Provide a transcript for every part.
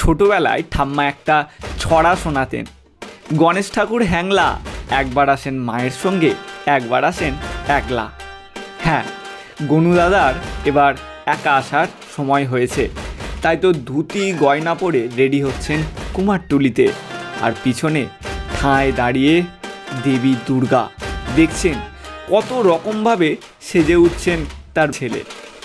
ছোটবেলায় ঠাম্মা একটা ছড়া শোনাতেন, গণেশ ঠাকুর হ্যাংলা, একবার আসেন মায়ের সঙ্গে, একবার আসেন একলা। হ্যাঁ, গনু দাদার এবার একা আসার সময় হয়েছে, তাই তো ধুতি গয়না পরে রেডি হচ্ছেন কুমারটুলিতে। আর পিছনে ঠাঁয় দাঁড়িয়ে দেবী দুর্গা, দেখছেন কত রকমভাবে সেজে উঠছেন তার ছেলে।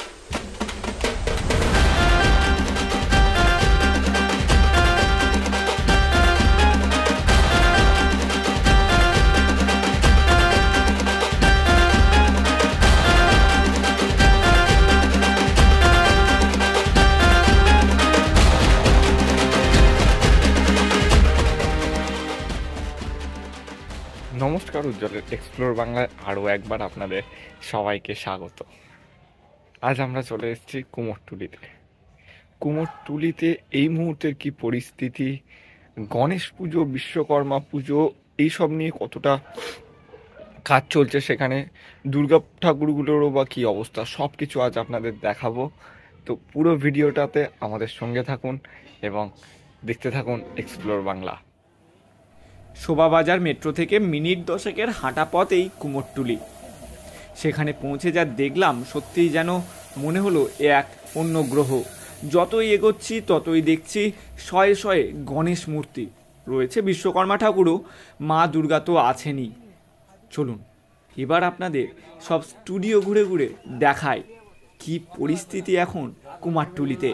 নমস্কার, উজ্জ্বলের এক্সপ্লোর বাংলায় আরও একবার আপনাদের সবাইকে স্বাগত। আজ আমরা চলে এসেছি কুমোরটুলিতে। কুমোরটুলিতে এই মুহূর্তের কি পরিস্থিতি, গণেশ পুজো, বিশ্বকর্মা পুজো, এইসব নিয়ে কতটা কাজ চলছে, সেখানে দুর্গা ঠাকুরগুলোরও বা কী অবস্থা, সব কিছু আজ আপনাদের দেখাবো। তো পুরো ভিডিওটাতে আমাদের সঙ্গে থাকুন এবং দেখতে থাকুন এক্সপ্লোর বাংলা। শোভাবাজার মেট্রো থেকে মিনিট 10 হাঁটা পথ এই কুমোরটুলি। সেখানে পৌঁছে যা দেখলাম, সত্যিই যেন মনে হলো এ এক অন্য গ্রহ। যতই এগোচ্ছি ততই দেখছি শয়ে শয়ে গণেশ মূর্তি রয়েছে, বিশ্বকর্মা ঠাকুরও, মা দুর্গা তো আছেনই। চলুন এবার আপনাদের সব স্টুডিও ঘুরে ঘুরে দেখায় কি পরিস্থিতি এখন কুমারটুলিতে।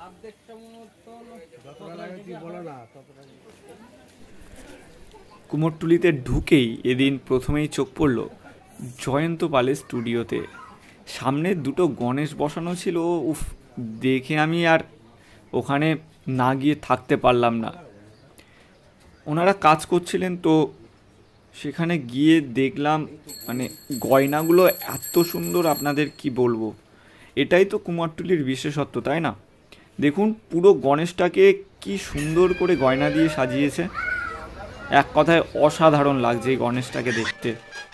কুমোরটুলিতে ঢুকেই এদিন প্রথমেই চোখ পড়ল জয়ন্ত পালের স্টুডিওতে। সামনে দুটো গণেশ বসানো ছিল, উফ, দেখে আমি আর ওখানে না গিয়ে থাকতে পারলাম না। ওনারা কাজ করছিলেন, তো সেখানে গিয়ে দেখলাম মানে গয়নাগুলো এত সুন্দর, আপনাদের কি বলবো। এটাই তো কুমারটুলির বিশেষত্ব, তাই না? দেখুন পুরো গণেশটাকে কি সুন্দর করে গয়না দিয়ে সাজিয়েছে। এক কথায় অসাধারণ লাগছে এই গণেশটাকে দেখতে।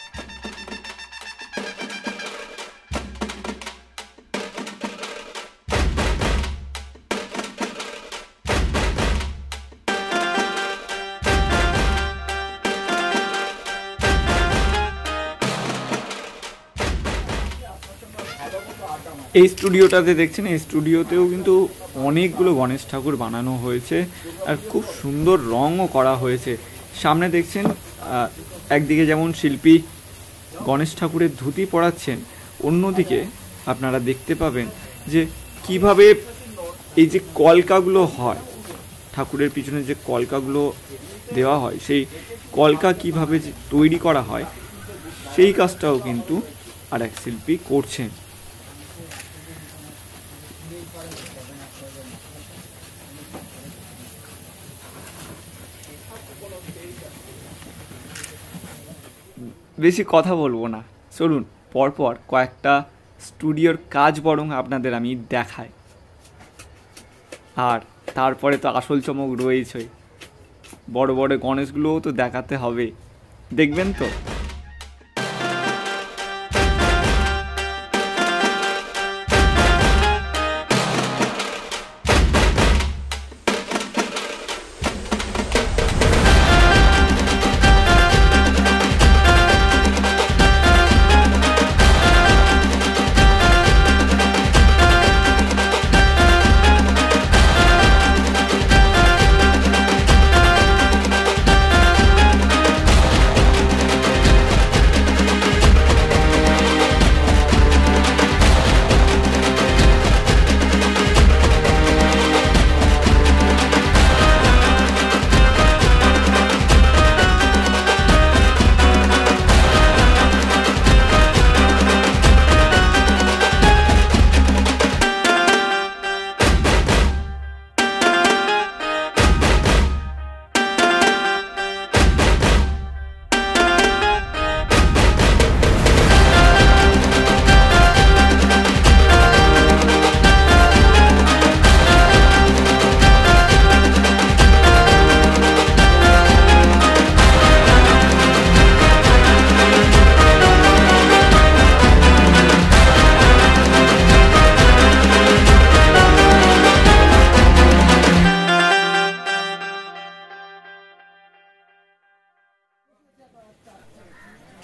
এই স্টুডিওটাতে দেখছেন, এই স্টুডিওতেও কিন্তু অনেকগুলো গণেশ ঠাকুর বানানো হয়েছে আর খুব সুন্দর রঙও করা হয়েছে। সামনে দেখছেন একদিকে যেমন শিল্পী গণেশ ঠাকুরের ধুতি পরাচ্ছেন, অন্যদিকে আপনারা দেখতে পাবেন যে কিভাবে এই যে কলকাগুলো হয়, ঠাকুরের পিছনে যে কলকাগুলো দেওয়া হয়, সেই কলকা কিভাবে তৈরি করা হয় সেই কাজটাও কিন্তু আর এক শিল্পী করছেন। বেশি কথা বলবো না, চলুন পরপর কয়েকটা স্টুডিওর কাজ বরং আপনাদের আমি দেখাই। আর তারপরে তো আসল চমক রয়েছে, বড় বড় গণেশগুলোও তো দেখাতে হবে, দেখবেন তো।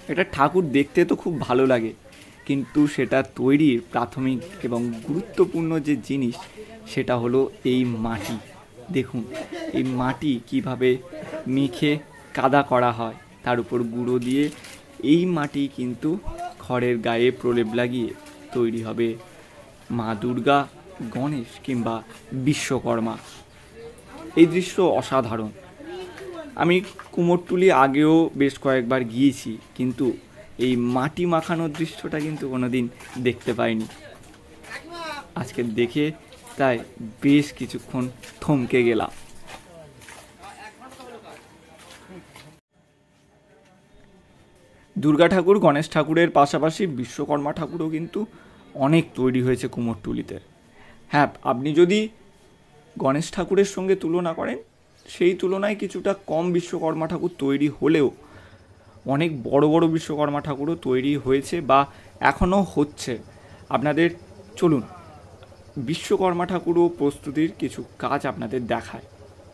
এটা ঠাকুর দেখতে তো খুব ভালো লাগে, কিন্তু সেটা তৈরির প্রাথমিক এবং গুরুত্বপূর্ণ যে জিনিস সেটা হলো এই মাটি। দেখুন এই মাটি কিভাবে মেখে কাদা করা হয়, তার উপর গুঁড়ো দিয়ে এই মাটি কিন্তু খড়ের গায়ে প্রলেপ লাগিয়ে তৈরি হবে মা দুর্গা, গণেশ কিংবা বিশ্বকর্মা। এই দৃশ্য অসাধারণ। আমি কুমোরটুলি আগেও বেশ কয়েকবার গিয়েছি, কিন্তু এই মাটি মাখানোর দৃশ্যটা কিন্তু কোনোদিন দেখতে পাইনি। আজকে দেখে তাই বেশ কিছুক্ষণ থমকে গেলাম। দুর্গা ঠাকুর, গণেশ ঠাকুরের পাশাপাশি বিশ্বকর্মা ঠাকুরও কিন্তু অনেক তৈরি হয়েছে কুমোরটুলিতে। হ্যাঁ, আপনি যদি গণেশ ঠাকুরের সঙ্গে তুলনা করেন, সেই তুলনায় কিছুটা কম বিশ্বকর্মা ঠাকুর তৈরি হলেও অনেক বড় বড় বিশ্বকর্মা ঠাকুরও তৈরি হয়েছে বা এখনও হচ্ছে। আপনাদের চলুন বিশ্বকর্মা ঠাকুরও প্রস্তুতির কিছু কাজ আপনাদের দেখায়।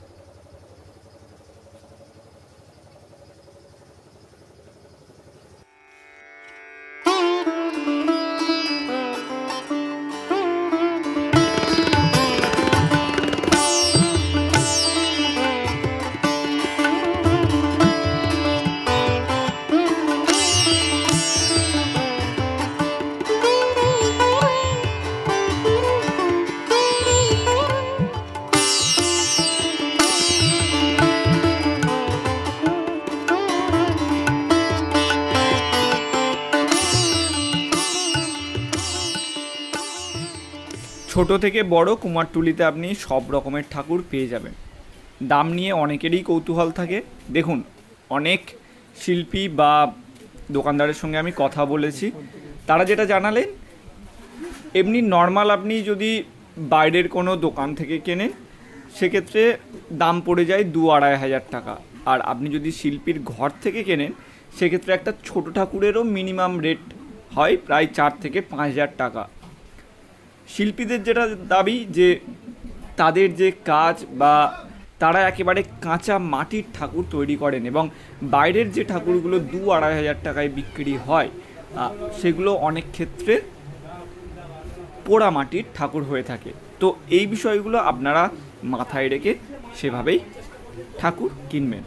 ছোট থেকে বড় কুমারটুলিতে আপনি সব রকমের ঠাকুর পেয়ে যাবেন। দাম নিয়ে অনেকেরই কৌতূহল থাকে। দেখুন, অনেক শিল্পী বা দোকানদারের সঙ্গে আমি কথা বলেছি, তারা যেটা জানালেন, এমনি নর্মাল আপনি যদি বাইরের কোনো দোকান থেকে কেনেন সেক্ষেত্রে দাম পড়ে যায় 2-2.5 হাজার টাকা। আর আপনি যদি শিল্পীর ঘর থেকে কেনেন সেক্ষেত্রে একটা ছোট ঠাকুরেরও মিনিমাম রেট হয় প্রায় 4 থেকে 5 হাজার টাকা। শিল্পীদের যেটা দাবি যে তাদের যে কাজ বা তারা একেবারে কাঁচা মাটির ঠাকুর তৈরি করেন এবং বাইরের যে ঠাকুরগুলো 2-2.5 হাজার টাকায় বিক্রি হয় সেগুলো অনেক ক্ষেত্রে পোড়া মাটির ঠাকুর হয়ে থাকে। তো এই বিষয়গুলো আপনারা মাথায় রেখে সেভাবেই ঠাকুর কিনবেন।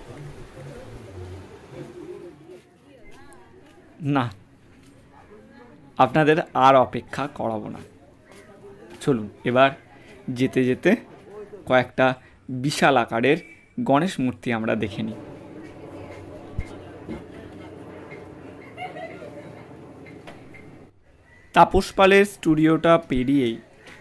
না, আপনাদের আর অপেক্ষা করাবো না, চলুন এবার যেতে যেতে কয়েকটা বিশাল আকারের গণেশ মূর্তি আমরা দেখে নিই। তাপস পালের স্টুডিওটা পেরিয়েই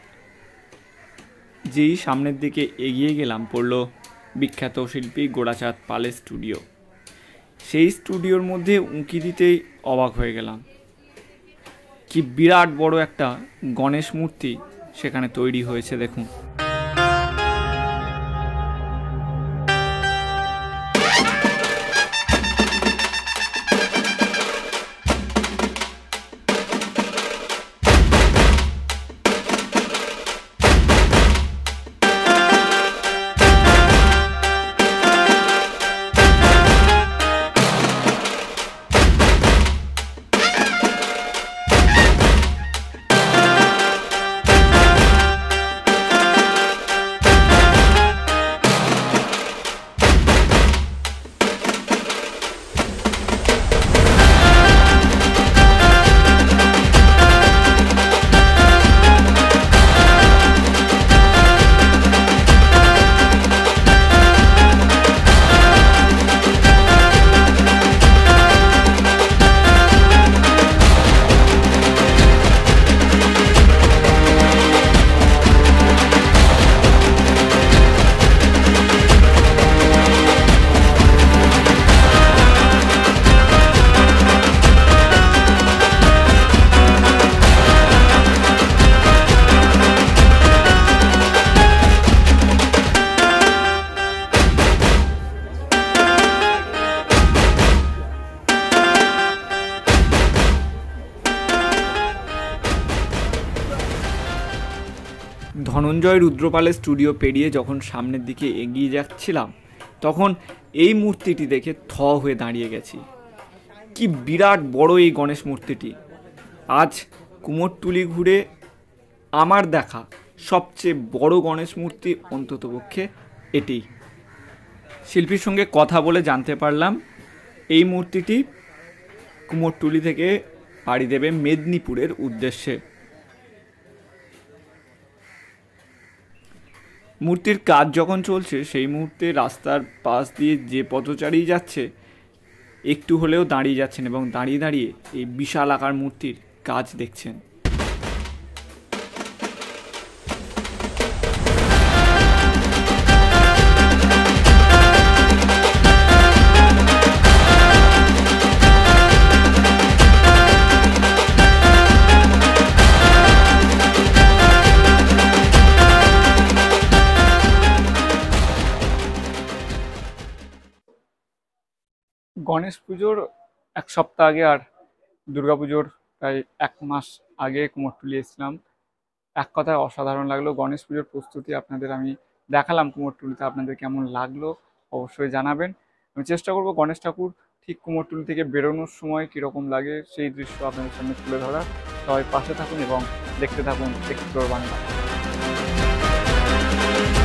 যেই সামনের দিকে এগিয়ে গেলাম পড়ল বিখ্যাত শিল্পী গোরাচাঁদ পালের স্টুডিও। সেই স্টুডিওর মধ্যে উঁকি দিতেই অবাক হয়ে গেলাম, কি বিরাট বড় একটা গণেশ মূর্তি সেখানে তৈরি হয়েছে। দেখুন, ধনঞ্জয় রুদ্রপালের স্টুডিও পেরিয়ে যখন সামনের দিকে এগিয়ে যাচ্ছিলাম তখন এই মূর্তিটি দেখে থ হয়ে দাঁড়িয়ে গেছি। কি বিরাট বড় এই গণেশ মূর্তিটি। আজ কুমোরটুলি ঘুরে আমার দেখা সবচেয়ে বড় গণেশ মূর্তি অন্ততপক্ষে এটি। শিল্পীর সঙ্গে কথা বলে জানতে পারলাম এই মূর্তিটি কুমোরটুলি থেকে পাড়ি দেবে মেদিনীপুরের উদ্দেশ্যে। মূর্তির কাজ যখন চলছে সেই মুহূর্তে রাস্তার পাশ দিয়ে যে পথচারী যাচ্ছে একটু হলেও দাঁড়িয়ে যাচ্ছেন এবং দাঁড়িয়ে দাঁড়িয়ে এই বিশাল আকার মূর্তির কাজ দেখছেন। গণেশ পুজোর এক সপ্তাহ আগে আর দুর্গা পুজোর প্রায় 1 মাস আগে কুমোরটুলি এসেছিলাম। এক কথায় অসাধারণ লাগলো। গণেশ পুজোর প্রস্তুতি আপনাদের আমি দেখালাম কুমোরটুলিতে, আপনাদের কেমন লাগলো অবশ্যই জানাবেন। আমি চেষ্টা করব গণেশ ঠাকুর ঠিক কুমোরটুলি থেকে বেরোনোর সময় কীরকম লাগে সেই দৃশ্য আপনাদের সামনে তুলে ধরার। সবাই পাশে থাকুন এবং দেখতে থাকুন এক্সপ্লোর বাংলা।